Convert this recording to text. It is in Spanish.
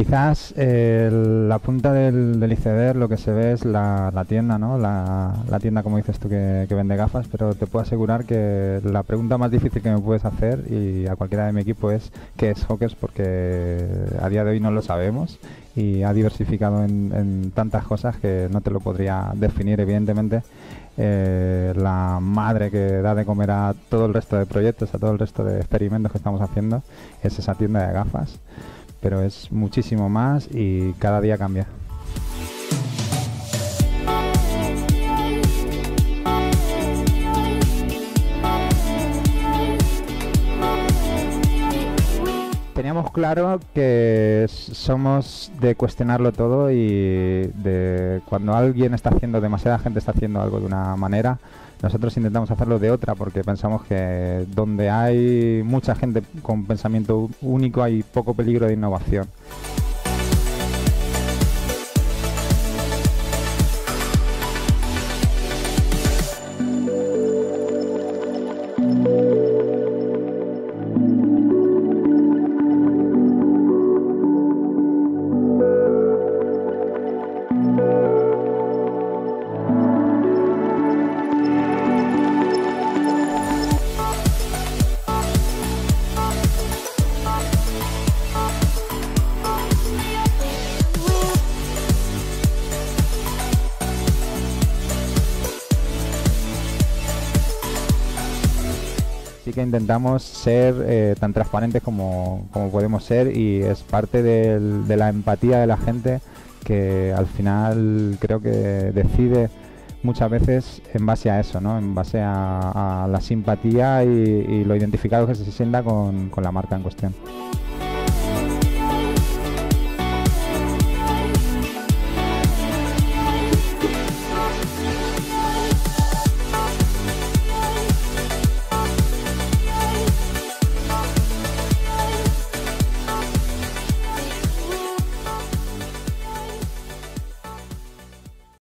Quizás la punta del iceberg, lo que se ve es la tienda, ¿no? La tienda, como dices tú, que vende gafas, pero te puedo asegurar que la pregunta más difícil que me puedes hacer, y a cualquiera de mi equipo, es ¿qué es Hawkers? Porque a día de hoy no lo sabemos y ha diversificado en tantas cosas que no te lo podría definir, evidentemente. La madre que da de comer a todo el resto de proyectos, a todo el resto de experimentos que estamos haciendo, es esa tienda de gafas, pero es muchísimo más y cada día cambia. Teníamos claro que somos de cuestionarlo todo y de cuando alguien está haciendo, demasiada gente está haciendo algo de una manera, nosotros intentamos hacerlo de otra, porque pensamos que donde hay mucha gente con pensamiento único hay poco peligro de innovación. Sí que intentamos ser tan transparentes como podemos ser, y es parte de la empatía de la gente, que al final creo que decide muchas veces en base a eso, ¿no? En base a la simpatía y lo identificado que se sienta con la marca en cuestión.